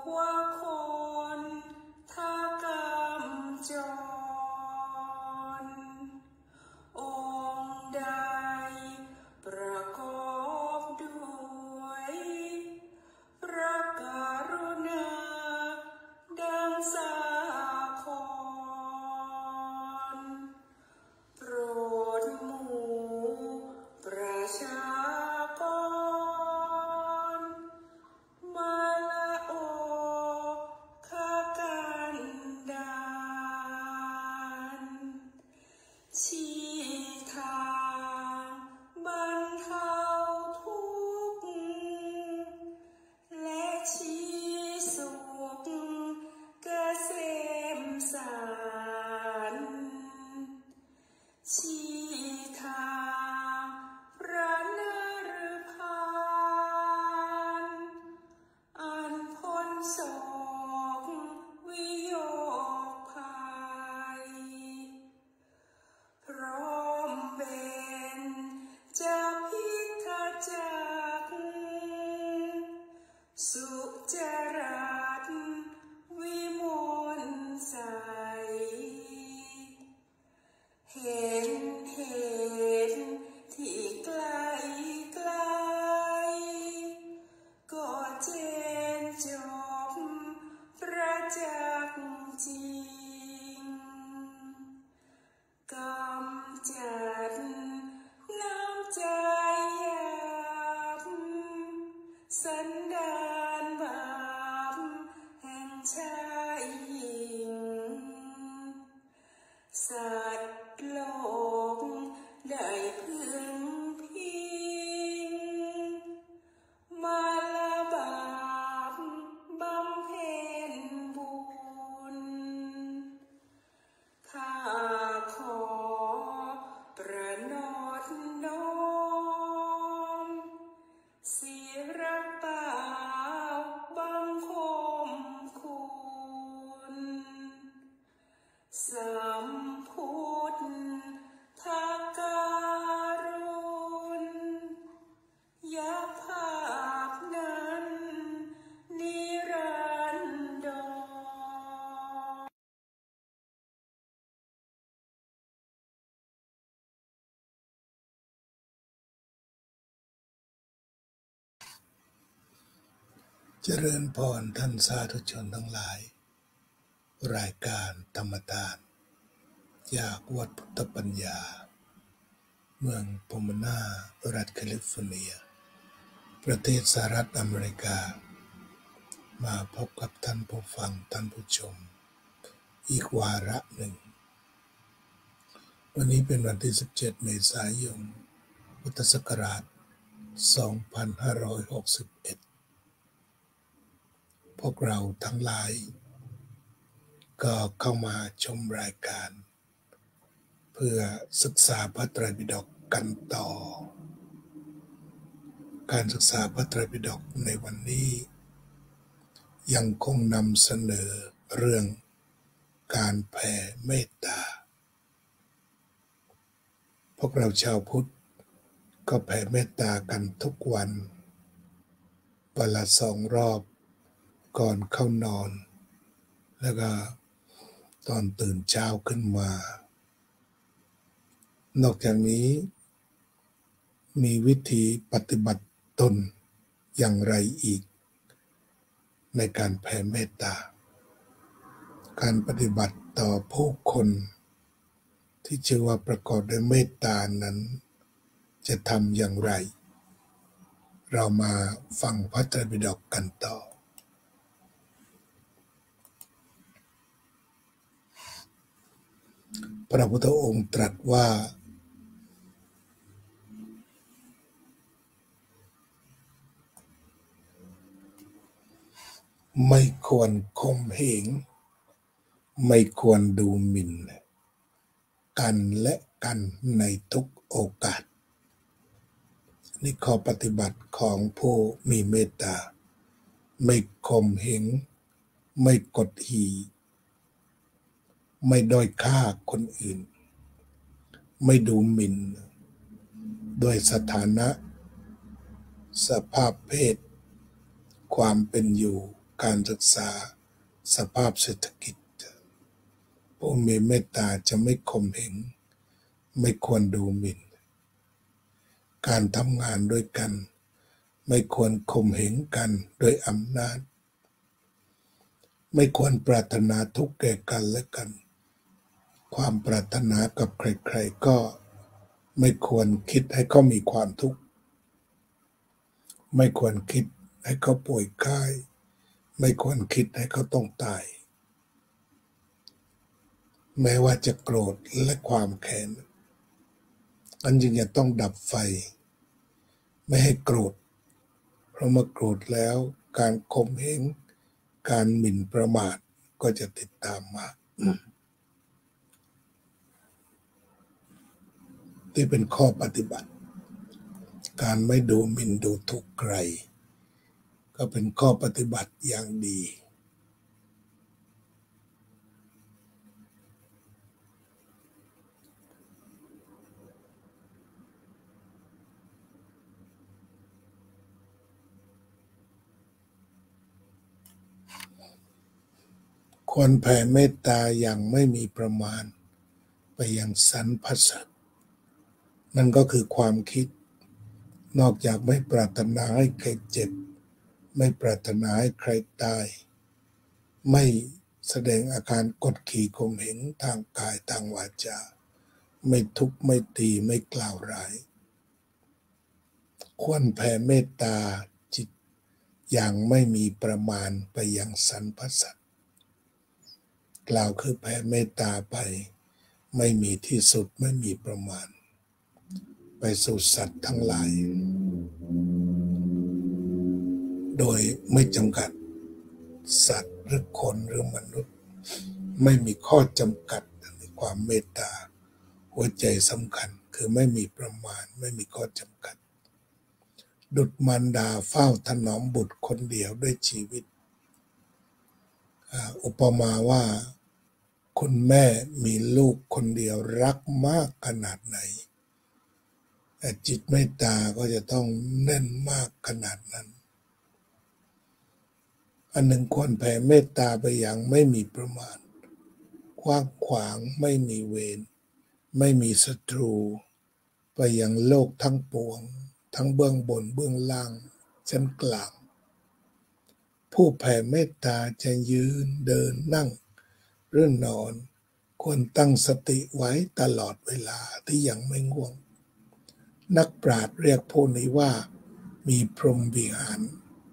ว่าคนถ้ากรรมจรองค์ใดประกอบด้วยพระกรุณาดังสาครโปรดหมู่ประชากรมาละโอคากันดานชี้ทางบรรเทาทุกข์และชี้สุขเกษมสารชี้ทางพระนรพานอันพ้นโศกวิโยคภัยพร้อมเป็นจะพิทักษ์จักสุจรัตวิมลใสเห็นเหตุที่ไกลไกลก็เจนจบประจักษ์จริงกำจัดน้ำใจหยาบสันดานบาปแห่งชายหญิงสัตว์โลกได้พึงพิงมาละบาปบำเพ็ญบุญข้าขอประนอบน้อมศิระเปล่าบังคมคุณสัมพุทธการุณยภาพนั้นนิรันดรเจริญพรท่านสาธุชนทั้งหลายรายการธรรมทานจากวัดพุทธปัญญาเมืองพอมนารัฐแคลิฟอร์เนียประเทศสหรัฐอเมริกามาพบกับท่านผู้ฟังท่านผู้ชมอีกวาระหนึ่งวันนี้เป็นวันที่17 เมษายน พุทธศักราช 2561พวกเราทั้งหลายก็เข้ามาชมรายการเพื่อศึกษาพระไตรปิฎกกันต่อการศึกษาพระไตรปิฎกในวันนี้ยังคงนำเสนอเรื่องการแผ่เมตตาพวกเราชาวพุทธก็แผ่เมตตากันทุกวันวันละ2 รอบก่อนเข้านอนแล้วก็ตอนตื่นเช้าขึ้นมานอกจากนี้มีวิธีปฏิบัติตนอย่างไรอีกในการแผ่เมตตาการปฏิบัติต่อผู้คนที่ชื่อว่าประกอบด้วยเมตตานั้นจะทำอย่างไรเรามาฟังพระไตรปิฎกกันต่อพระพุทธองค์ตรัสว่าไม่ควรข่มเหงไม่ควรดูหมิ่นกันและกันในทุกโอกาสนี่ข้อปฏิบัติของผู้มีเมตตาไม่ข่มเหงไม่กดขี่ไม่ด้อยค่าคนอื่นไม่ดูหมิ่นด้วยสถานะสภาพเพศความเป็นอยู่การศึกษาสภาพเศรษฐกิจผู้มีเมตตาจะไม่ข่มเหงไม่ควรดูหมิ่นการทำงานด้วยกันไม่ควรข่มเหงกันโดยอำนาจไม่ควรปรารถนาทุกข์แก่กันและกันความปรารถนากับใครๆก็ไม่ควรคิดให้เขามีความทุกข์ไม่ควรคิดให้เขาป่วยไข้ไม่ควรคิดให้เขาต้องตายแม้ว่าจะโกรธและความแค้นอันจึงจะต้องดับไฟไม่ให้โกรธเพราะเมื่อโกรธแล้วการข่มเหงการหมิ่นประมาทก็จะติดตามมาที่เป็นข้อปฏิบัติการไม่ดูหมิ่นดูถูกใครก็เป็นข้อปฏิบัติอย่างดีควรแผ่เมตตาอย่างไม่มีประมาณไปยังสรรพสัตว์นั่นก็คือความคิดนอกจากไม่ปรารถนาให้ใครเจ็บไม่ปรารถนาให้ใครตายไม่แสดงอาการกดขี่ข่มเหงทางกายทางวาจาไม่ทุบไม่ตีไม่กล่าวร้ายควรแผ่เมตตาจิตอย่างไม่มีประมาณไปยังสรรพสัตว์กล่าวคือแผ่เมตตาไปไม่มีที่สุดไม่มีประมาณไปสู่สัตว์ทั้งหลายโดยไม่จำกัดสัตว์หรือคนหรือมนุษย์ไม่มีข้อจำกัดในความเมตตาหัวใจสำคัญคือไม่มีประมาณไม่มีข้อจำกัดดุจมารดาเฝ้าถนอมบุตรคนเดียวด้วยชีวิตอุปมาว่าคุณแม่มีลูกคนเดียวรักมากขนาดไหนจิตเมตตาก็จะต้องแน่นมากขนาดนั้นอันหนึ่งควรแผ่เมตตาไปอย่างไม่มีประมาณกว้างขวางไม่มีเวรไม่มีศัตรูไปยังโลกทั้งปวงทั้งเบื้องบนเบื้องล่างชั้นกลางผู้แผ่เมตตาจะยืนเดินนั่งหรือนอนควรตั้งสติไว้ตลอดเวลาที่ยังไม่ง่วงนักปราชญ์เรียกผู้นี้ว่ามีพรหมวิหาร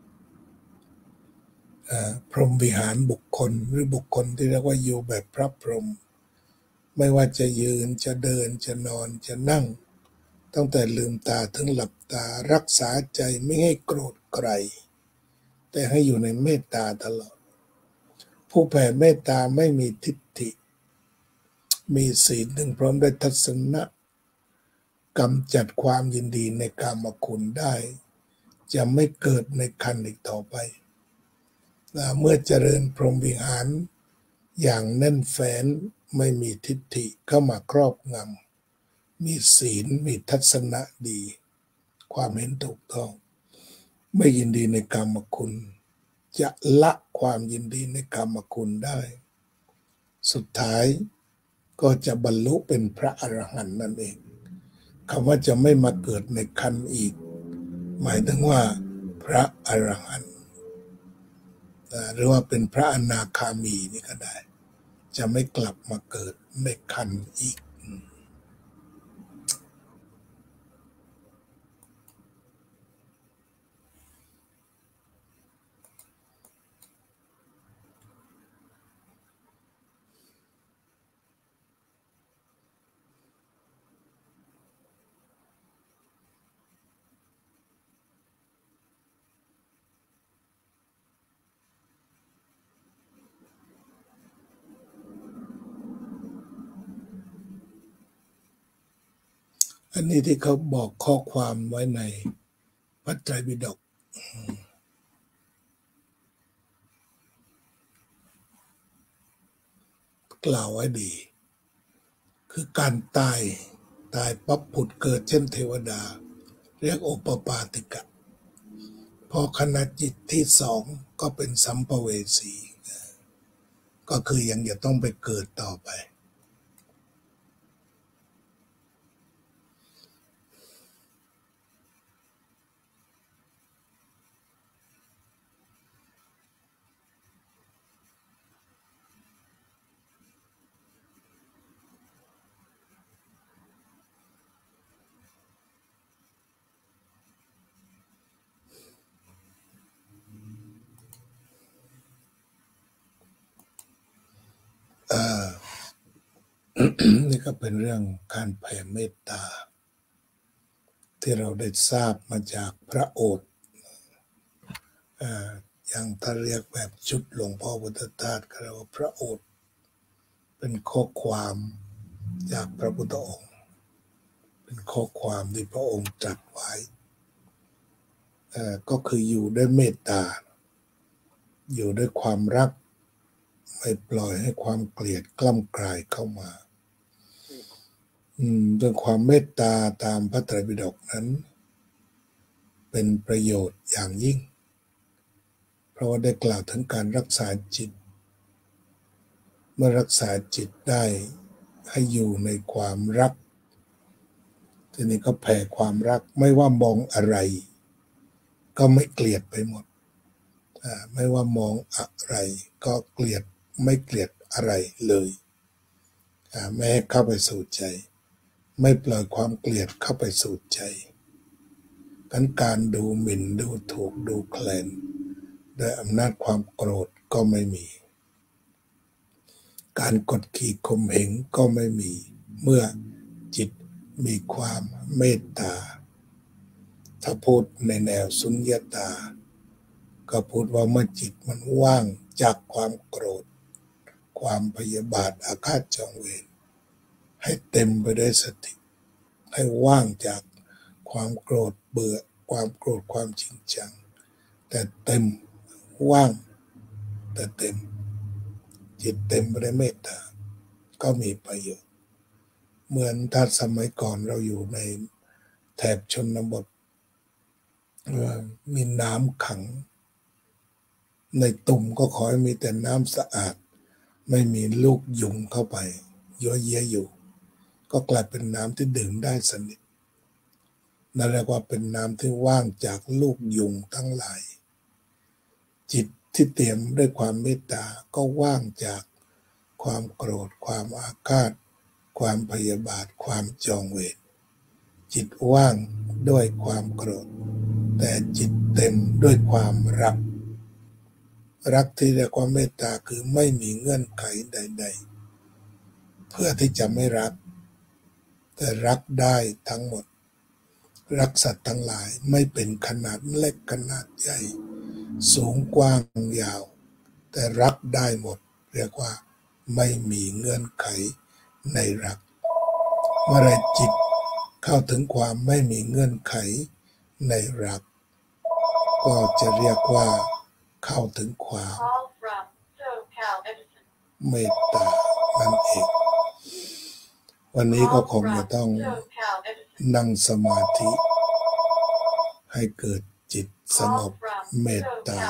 พรหมวิหารบุคคลหรือบุคคลที่เรียกว่าอยู่แบบพระพรหมไม่ว่าจะยืนจะเดินจะนอนจะนั่งตั้งแต่ลืมตาถึงหลับตารักษาใจไม่ให้โกรธใครแต่ให้อยู่ในเมตตาตลอดผู้แผ่เมตตาไม่มีทิฏฐิมีศีลถึงพร้อมด้วยทัศนะกำจัดความยินดีในกามคุณได้จะไม่เกิดในคันอีกต่อไปเมื่อเจริญพรหมวิหารอย่างแน่นแฟ้นไม่มีทิฏฐิเข้ามาครอบงำมีศีลมีทัศนะดีความเห็นถูกต้องไม่ยินดีในกามคุณจะละความยินดีในกามคุณได้สุดท้ายก็จะบรรลุเป็นพระอรหันต์นั่นเองคำว่าจะไม่มาเกิดในคันอีกหมายถึงว่าพระอรหันต์หรือว่าเป็นพระอนาคามีนี่ก็ได้จะไม่กลับมาเกิดในคันอีกอันนี้ที่เขาบอกข้อความไว้ในพระไตรปิฎกกล่าวไว้ดีคือการตายปั๊บผุดเกิดเช่นเทวดาเรียกโอปปาติกะพอขณะจิตที่สองก็เป็นสัมภเวสีก็คือยังจะต้องไปเกิดต่อไปนี่ก็เป็นเรื่องการแผ่เมตตาที่เราได้ทราบมาจากพระโอษฐ์อย่างถ้าเรียกแบบชุดหลวงพ่อพุทธทาสก็เรียกว่าพระโอษฐ์เป็นข้อความจากพระพุทธองค์เป็นข้อความที่พระองค์ตรัสไว้ก็คืออยู่ด้วยเมตตาอยู่ด้วยความรักไม่ปล่อยให้ความเกลียดกล้ำกลายเข้ามาด้วยความเมตตาตามพระไตรปิฎกนั้นเป็นประโยชน์อย่างยิ่งเพราะว่าได้กล่าวถึงการรักษาจิตเมื่อรักษาจิตได้ให้อยู่ในความรักทีนี้ก็แผ่ความรักไม่ว่ามองอะไรก็ไม่เกลียดไปหมดไม่ว่ามองอะไรก็เกลียดไม่เกลียดอะไรเลยไม่ให้เข้าไปสู่ใจไม่ปล่อยความเกลียดเข้าไปสู่ใจการดูหมิ่นดูถูกดูแคลนด้วยอำนาจความโกรธก็ไม่มีการกดขี่ข่มเหงก็ไม่มีเมื่อจิตมีความเมตตาถ้าพูดในแนวสุญญตาก็พูดว่าเมื่อจิตมันว่างจากความโกรธความพยาบาทอาฆาตจองเวรให้เต็มไปด้วยสติให้ว่างจากความโกรธเบื่อความโกรธความจริงจังแต่เต็มว่างแต่เต็มจิตเต็มไปด้วยเมตตาก็มีประโยชน์เหมือนถ้าสมัยก่อนเราอยู่ในแถบชนบทมีน้ำขังในตุ่มก็ขอให้มีแต่น้ำสะอาดไม่มีลูกยุงเข้าไปยั่วเยียอยู่ก็กลายเป็นน้ำที่ดื่มได้สนิทนั่นเรียกว่าเป็นน้ำที่ว่างจากลูกยุงทั้งหลายจิตที่เตรียมด้วยความเมตตาก็ว่างจากความโกรธความอาฆาตความพยาบาทความจองเวรจิตว่างด้วยความโกรธแต่จิตเต็มด้วยความรักที่เรียกว่าเมตตาคือไม่มีเงื่อนไขใดๆเพื่อที่จะไม่รักแต่รักได้ทั้งหมดรักสัตว์ทั้งหลายไม่เป็นขนาดเล็กขนาดใหญ่สูงกว้างยาวแต่รักได้หมดเรียกว่าไม่มีเงื่อนไขในรักเมื่อไรจิตเข้าถึงความไม่มีเงื่อนไขในรักก็จะเรียกว่าเข้าถึงความเมตตานั่นเองวันนี้ก็คงจะต้องนั่งสมาธิให้เกิดจิตสงบเมตตา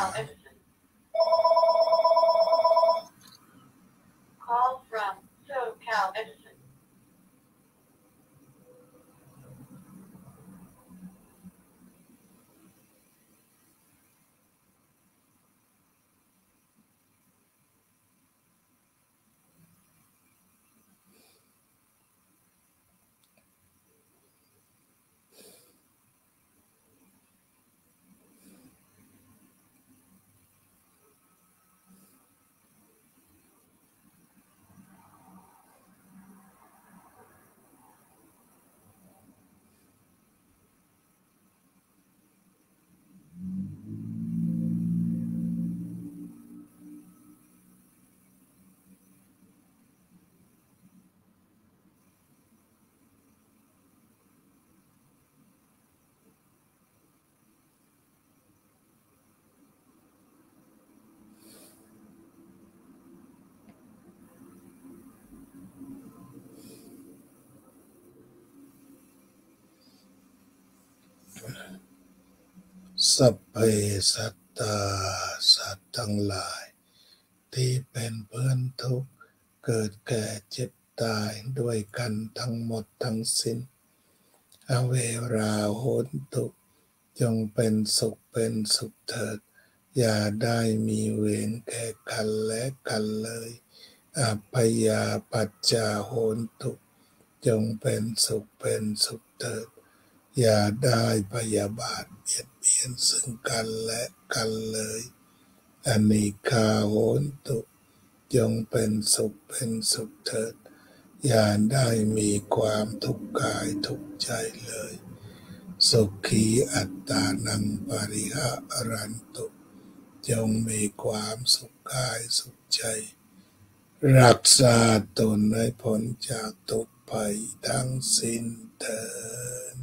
สัพเพสัตตาสัตทั้งหลายที่เป็นเพื่อนทุกข์เกิดแก่เจ็บตายด้วยกันทั้งหมดทั้งสิ้นอเวราโหนตุจงเป็นสุขเถิดอย่าได้มีเวรแก่กันและกันเลยอัพยาปัจจาโหนตุจงเป็นสุขเถิดอย่าได้พยาบาทเบียดเบียนซึ่งกันและกันเลยอนิฆาโหนตุจงเป็นสุขเถิดอย่าได้มีความทุกข์กายทุกข์ใจเลยสุขีอัตตานังปริหารันตุจงมีความสุขกายสุขใจรักษาตนให้พ้นจากทุกภัยทั้งสิ้นเถิด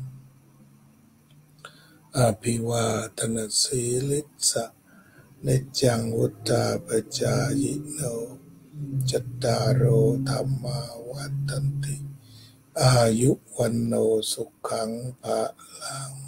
อภิวาทนาสีลิสะนิจจังวุฒาปจายโนจัตตารโอธรรมาวัฏันติอายุวันโนสุขังภะลัง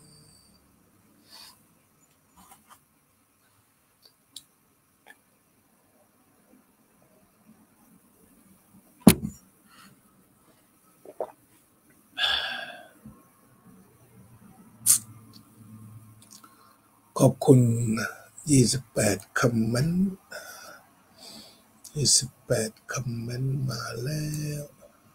ขอบคุณ28คอมเมนต์28คอมเมนต์มาแล้ว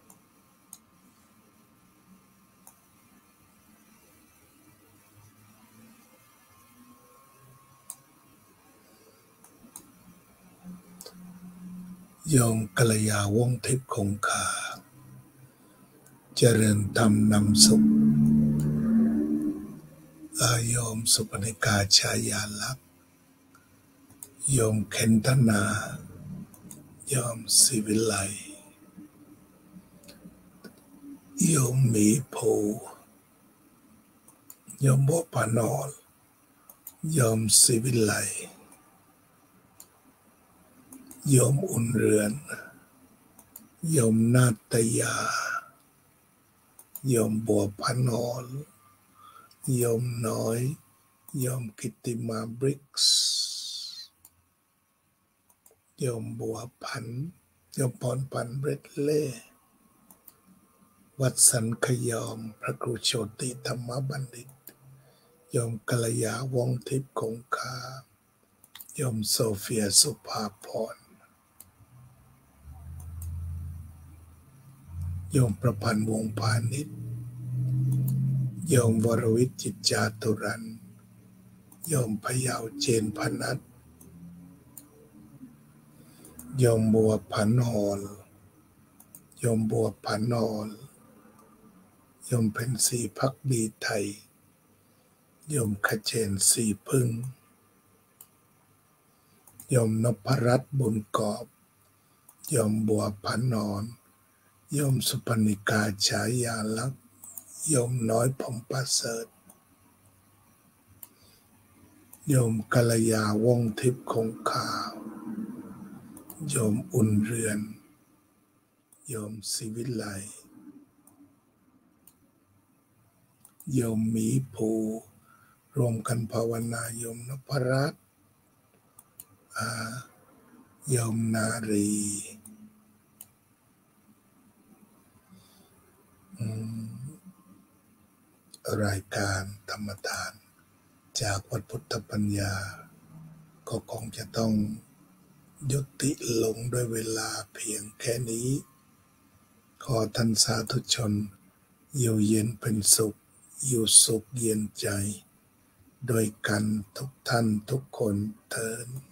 โยมกัลยาวงศ์ทิพย์คงคาเจริญธรรมนำสุขโยมสุปนิกาชายาลักษณ์โยมเคนธนาโยมศิวิไลโยมหมีภูโยมบัวปานอลโยมศิวิไลโยมอุ่นเรือนโยมนาตยาโยมบัวปานอลโยมน้อยโยมกิตติมาบริกส์โยมบัวพันโยมพรพันเบรดเล่วัดสันขยอมพระครูโชติธรรมบัณฑิตโยมกัลยาวงศ์ทิพย์คงคาโยมโซเฟียสุภาพรโยมประพันธ์วงศ์พาณิชย์โยมวรวิทย์จิตจาตุรันโยมพยาวเจนพนัสโยมบัวพันหอลโยมบัวพันหอลโยมเพ็ญศรีภักดีไทยโยมขเจนศรีพึ่งโยมนพรัตน์บุญกอบโยมบัวพันหอนโยมสุปนิกาฉายาลักษณ์โยมน้อยพรหมประเสริฐโยมกัลยาวงศ์ทิพย์คงคาโยมอุ่นเรือนโยมศิวิไลโยมหมีภูรวมกันภาวนาโยมนพรัตน์โยมนารีรายการธรรมทานจากวัดพุทธปัญญาก็คงจะต้องยุติลงด้วยเวลาเพียงแค่นี้ขอท่านสาธุชนอยู่เย็นเป็นสุขอยู่สุขเย็นใจโดยกันทุกท่านทุกคนเทอญ